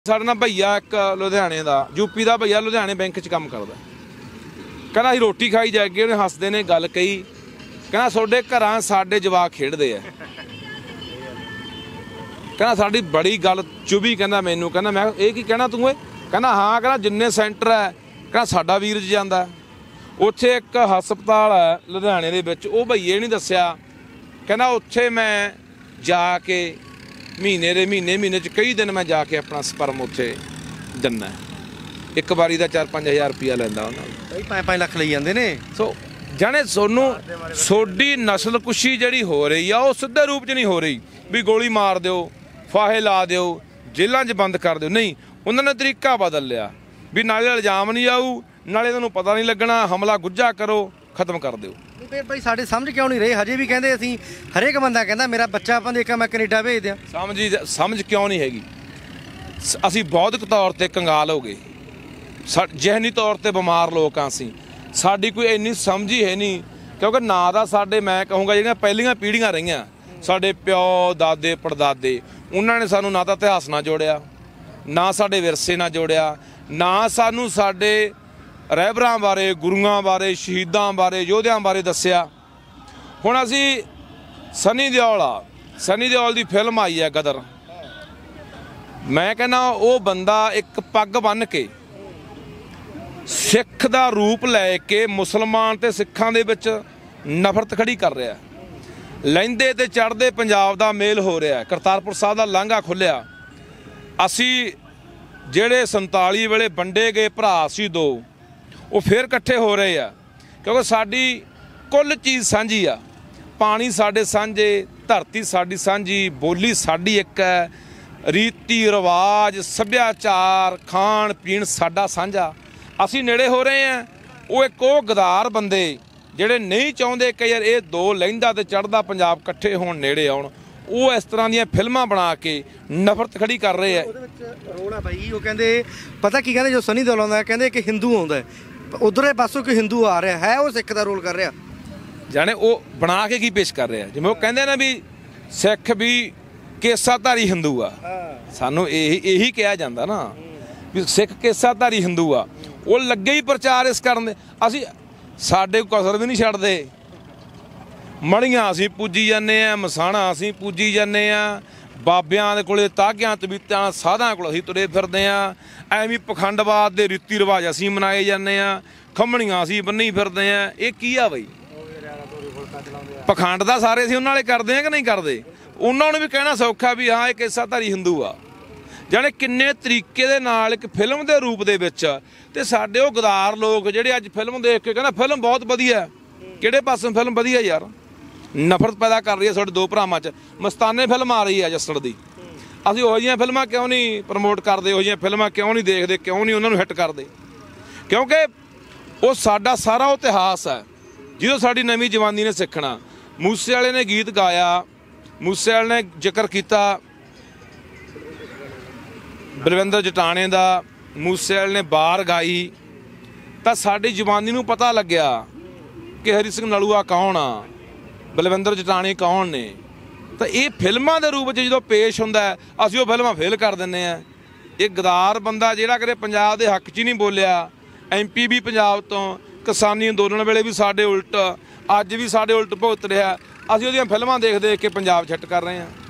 ਸਾਡੇ ਨਾਲ ਭਈਆ ਇੱਕ ਲੁਧਿਆਣੇ ਦਾ यूपी ਦਾ ਭਈਆ ਲੁਧਿਆਣੇ ਬੈਂਕ 'ਚ ਕੰਮ ਕਰਦਾ। ਕਹਿੰਦਾ ਅਸੀਂ ਰੋਟੀ ਖਾਈ ਜਾ ਕੇ ਉਹਨੇ ਹੱਸਦੇ ਨੇ ਗੱਲ ਕਹੀ, ਕਹਿੰਦਾ ਤੁਹਾਡੇ ਘਰਾਂ ਸਾਡੇ ਜਵਾਕ ਖੇਡਦੇ ਆ। ਕਹਿੰਦਾ ਸਾਡੀ ਬੜੀ ਗੱਲ ਚੁਭੀ, ਕਹਿੰਦਾ ਮੈਨੂੰ, ਕਹਿੰਦਾ ਮੈਂ ਇਹ ਕੀ ਕਹਿਣਾ ਤੂੰ? ਕਹਿੰਦਾ ਹਾਂ, ਕਹਿੰਦਾ ਜਿੰਨੇ ਸੈਂਟਰ ਹੈ ਕਹਿੰਦਾ ਸਾਡਾ ਵੀਰ ਜਾਂਦਾ। ਉੱਥੇ ਇੱਕ ਹਸਪਤਾਲ ਹੈ ਲੁਧਿਆਣੇ ਦੇ ਵਿੱਚ, ਉਹ ਭਈਏ ਨਹੀਂ ਦੱਸਿਆ, ਕਹਿੰਦਾ ਉੱਥੇ ਮੈਂ ਜਾ ਕੇ ਮਹੀਨੇ 'ਚ कई दिन मैं जाके अपना स्पर्म उत्थे दिना। एक बारी का 4-5 हज़ार रुपया लैंदा उन्होंने, 5-5 लाख लई जांदे ने। सो जाने सोनू सोडी नस्ल कुशी जिहड़ी हो रही आ वो सीधे रूप च नहीं हो रही भी गोली मार दो, फाहे ला दो, जेलों च बंद कर दो। नहीं, उन्होंने तरीका बदल लिया भी नाले इल्जाम नहीं आऊ, नाले तुहानूं पता नहीं लगना, हमला गुज्जा करो, खत्म कर दो। फिर भाई साढ़े समझ क्यों नहीं रहे? हजे भी कहते असीं हरेक बंदा कहता मेरा बच्चा ਆਪਾਂ ਦੇਖਾਂ मैं कनेडा भेज दियां। समझ क्यों नहीं हैगी? ਅਸੀਂ ਬੌਧਿਕ ਤੌਰ ਤੇ ਕੰਗਾਲ ਹੋ ਗਏ, ਜਿਹਨੀ ਤੌਰ ਤੇ ਬਿਮਾਰ ਲੋਕ ਆ ਅਸੀਂ। ਸਾਡੀ ਕੋਈ ਇੰਨੀ ਸਮਝ ਹੀ ਹੈ ਨਹੀਂ, ਕਿਉਂਕਿ ਨਾ ਦਾ ਸਾਡੇ ਮੈਂ ਕਹੂੰਗਾ ਜਿਹੜੀਆਂ ਪਹਿਲੀਆਂ ਪੀੜ੍ਹੀਆਂ ਰਹੀਆਂ, ਸਾਡੇ ਪਿਓ ਦਾਦੇ ਪੜਦਾਦੇ, ਉਹਨਾਂ ਨੇ ਸਾਨੂੰ ਨਾ ਤਾਂ ਇਤਿਹਾਸ ਨਾਲ ਜੋੜਿਆ, ਨਾ ਸਾਡੇ ਵਿਰਸੇ ਨਾਲ ਜੋੜਿਆ, ਨਾ ਸਾਨੂੰ ਸਾਡੇ ਰਹਿਬਰਾਂ ਬਾਰੇ, ਗੁਰੂਆਂ ਬਾਰੇ, ਸ਼ਹੀਦਾਂ ਬਾਰੇ, ਯੋਧਿਆਂ ਬਾਰੇ ਦੱਸਿਆ। ਹੁਣ ਅਸੀਂ ਸਨੀ ਦਿਓਲ ਦੀ ਫਿਲਮ ਆਈ ਹੈ ਗਦਰ, ਮੈਂ ਕਹਿੰਦਾ ਉਹ ਬੰਦਾ ਇੱਕ ਪੱਗ ਬੰਨ੍ਹ ਕੇ ਸਿੱਖ ਦਾ ਰੂਪ ਲੈ ਕੇ ਮੁਸਲਮਾਨ ਤੇ ਸਿੱਖਾਂ ਦੇ ਵਿੱਚ ਨਫ਼ਰਤ ਖੜੀ ਕਰ ਰਿਹਾ। ਲਹਿੰਦੇ ਤੇ ਚੜ੍ਹਦੇ ਪੰਜਾਬ ਦਾ ਮੇਲ ਹੋ ਰਿਹਾ, ਕਰਤਾਰਪੁਰ ਸਾਹਿਬ ਦਾ ਲਾਂਘਾ ਖੁੱਲਿਆ। ਅਸੀਂ ਜਿਹੜੇ 47 ਵੇਲੇ ਵੰਡੇ ਗਏ ਭਰਾ ਸੀ ਦੋ, ਉਹ ਫਿਰ ਇਕੱਠੇ ਹੋ ਰਹੇ ਆ, ਕਿਉਂਕਿ ਸਾਡੀ ਕੁੱਲ ਚੀਜ਼ ਸਾਂਝੀ ਆ। ਪਾਣੀ ਸਾਡੇ ਸਾਂਝੇ, ਧਰਤੀ ਸਾਡੀ ਸਾਂਝੀ, ਬੋਲੀ ਸਾਡੀ ਇੱਕ ਹੈ, ਰੀਤੀ ਰਿਵਾਜ, ਸੱਭਿਆਚਾਰ, ਖਾਣ ਪੀਣ ਸਾਡਾ ਸਾਂਝਾ। ਅਸੀਂ ਨੇੜੇ ਹੋ ਰਹੇ ਹਾਂ। ਉਹ ਗਦਾਰ ਬੰਦੇ ਜਿਹੜੇ ਨਹੀਂ ਚਾਹੁੰਦੇ ਕਿ ਯਾਰ ਇਹ ਦੋ ਲਹਿੰਦਾ ਤੇ ਚੜ੍ਹਦਾ ਪੰਜਾਬ ਇਕੱਠੇ ਹੋਣ, ਨੇੜੇ ਆਉਣ, ਉਹ ਇਸ ਤਰ੍ਹਾਂ ਦੀਆਂ ਫਿਲਮਾਂ ਬਣਾ ਕੇ ਨਫ਼ਰਤ ਖੜੀ ਕਰ ਰਹੇ ਆ। ਉਹਦੇ ਵਿੱਚ ਰੋਲ ਆ ਭਾਈ, ਉਹ ਕਹਿੰਦੇ ਪਤਾ ਕੀ ਕਹਿੰਦੇ, ਜੋ ਸਨੀ ਦਿਓਲ ਆਉਂਦਾ ਕਹਿੰਦੇ ਕਿ ਹਿੰਦੂ ਆਉਂਦਾ, ਉਧਰਲੇ ਪਾਸੋਂ ਕੋਈ ਹਿੰਦੂ ਆ ਰਿਹਾ ਹੈ, ਉਹ ਸਿੱਖ ਦਾ ਰੋਲ ਕਰ ਰਿਹਾ। ਜਾਣੇ ਉਹ ਬਣਾ ਕੇ ਕੀ ਪੇਸ਼ ਕਰ ਰਿਹਾ? ਜਿਵੇਂ ਉਹ ਕਹਿੰਦੇ ਨਾ ਵੀ ਸਿੱਖ ਵੀ ਕੇਸਾਧਾਰੀ ਹਿੰਦੂ ਆ, ਸਾਨੂੰ ਇਹੀ ਕਿਹਾ ਜਾਂਦਾ ਨਾ ਵੀ ਸਿੱਖ ਕੇਸਾਧਾਰੀ ਹਿੰਦੂ ਆ। ਉਹ ਲੱਗੇ ਹੀ ਪ੍ਰਚਾਰ ਇਸ ਕਰਨ ਦੇ। ਅਸੀਂ ਸਾਡੇ ਕਸਰ ਵੀ ਨਹੀਂ ਛੱਡਦੇ। ਮੜੀਆਂ ਅਸੀਂ ਪੂਜੀ ਜਾਂਦੇ ਹਾਂ, ਮਸਾਣਾ ਅਸੀਂ ਪੂਜੀ ਜਾਂਦੇ ਹਾਂ, ਬਾਬਿਆਂ ਦੇ ਕੋਲੇ ਤਾਕਿਆਂ ਤਬੀਤਾਂ ਸਾਧਾਂ ਕੋਲ ਅਸੀਂ ਤੁਰੇ ਫਿਰਦੇ ਹਾਂ। ਐਵੇਂ ਪਖੰਡਵਾਦ ਦੇ ਰੀਤੀ ਰਿਵਾਜ ਅਸੀਂ ਮਨਾਏ ਜਾਂਦੇ ਹਾਂ, ਖੰਮਣੀਆਂ ਅਸੀਂ ਬੰਨੀ ਫਿਰਦੇ ਹਾਂ। ਇਹ ਕੀ ਆ ਬਈ? ਪਖੰਡ ਦਾ ਸਾਰੇ ਅਸੀਂ ਉਹਨਾਂ ਵਾਲੇ ਕਰਦੇ ਹਾਂ ਕਿ ਨਹੀਂ ਕਰਦੇ? ਉਹਨਾਂ ਨੂੰ ਵੀ ਕਹਿਣਾ ਸੌਖਾ ਵੀ ਹਾਂ ਇਹ ਕੇਸਾਧਾਰੀ ਹਿੰਦੂ ਆ। ਜਾਣੇ ਕਿੰਨੇ ਤਰੀਕੇ ਦੇ ਨਾਲ ਇੱਕ ਫਿਲਮ ਦੇ ਰੂਪ ਦੇ ਵਿੱਚ, ਤੇ ਸਾਡੇ ਉਹ ਗਦਾਰ ਲੋਕ ਜਿਹੜੇ ਅੱਜ ਫਿਲਮ ਦੇਖ ਕੇ ਕਹਿੰਦਾ ਫਿਲਮ ਬਹੁਤ ਵਧੀਆ। ਕਿਹੜੇ ਪਾਸੋਂ ਫਿਲਮ ਵਧੀਆ ਯਾਰ? ਨਫ਼ਰਤ ਪੈਦਾ ਕਰ ਰਹੀ ਹੈ ਸਾਡੇ ਦੋ ਭਰਾਵਾਂ 'ਚ। ਮਸਤਾਨੇ ਫਿਲਮ ਆ ਰਹੀ ਹੈ ਜੱਸੜ ਦੀ, ਅਸੀਂ ਉਹੋ ਜਿਹੀਆਂ ਫਿਲਮਾਂ ਕਿਉਂ ਨਹੀਂ ਪ੍ਰਮੋਟ ਕਰਦੇ? ਉਹੋ ਜਿਹੀਆਂ ਫਿਲਮਾਂ ਕਿਉਂ ਨਹੀਂ ਦੇਖਦੇ? ਕਿਉਂ ਨਹੀਂ ਉਹਨਾਂ ਨੂੰ ਹਿੱਟ ਕਰਦੇ? ਕਿਉਂਕਿ ਉਹ ਸਾਡਾ ਸਾਰਾ ਉਹ ਇਤਿਹਾਸ ਹੈ ਜਿਹਦੋਂ ਸਾਡੀ ਨਵੀਂ ਜਵਾਨੀ ਨੇ ਸਿੱਖਣਾ। ਮੂਸੇ ਵਾਲੇ ਨੇ ਗੀਤ ਗਾਇਆ, ਮੂਸੇ ਵਾਲੇ ਨੇ ਜ਼ਿਕਰ ਕੀਤਾ ਬਲਵਿੰਦਰ ਜਟਾਣੇ ਦਾ, ਮੂਸੇ ਵਾਲੇ ਨੇ ਬਾਰ ਗਾਈ, ਤਾਂ ਸਾਡੀ ਜਵਾਨੀ ਨੂੰ ਪਤਾ ਲੱਗਿਆ ਕਿ ਹਰੀ ਸਿੰਘ ਨਲੂਆ ਕੌਣ ਆ, ਬਲਵਿੰਦਰ ਜਟਾਣੇ ਕੌਣ ਨੇ। ਤਾਂ ਇਹ ਫਿਲਮਾਂ ਦੇ ਰੂਪ 'ਚ ਜਦੋਂ ਪੇਸ਼ ਹੁੰਦਾ ਅਸੀਂ ਉਹ ਫਿਲਮਾਂ ਫੇਲ ਕਰ ਦਿੰਦੇ ਹਾਂ। ਇਹ ਗਦਾਰ ਬੰਦਾ ਜਿਹੜਾ ਕਦੇ ਪੰਜਾਬ ਦੇ ਹੱਕ 'ਚ ਹੀ ਨਹੀਂ ਬੋਲਿਆ, MP ਵੀ ਪੰਜਾਬ ਤੋਂ, ਕਿਸਾਨੀ ਅੰਦੋਲਨ ਵੇਲੇ ਵੀ ਸਾਡੇ ਉਲਟ, ਅੱਜ ਵੀ ਸਾਡੇ ਉਲਟ ਭੁਗਤ ਰਿਹਾ। ਅਸੀਂ ਉਹਦੀਆਂ ਫਿਲਮਾਂ ਦੇਖ ਕੇ ਪੰਜਾਬ ਛੱਟ ਕਰ ਰਹੇ ਹਾਂ।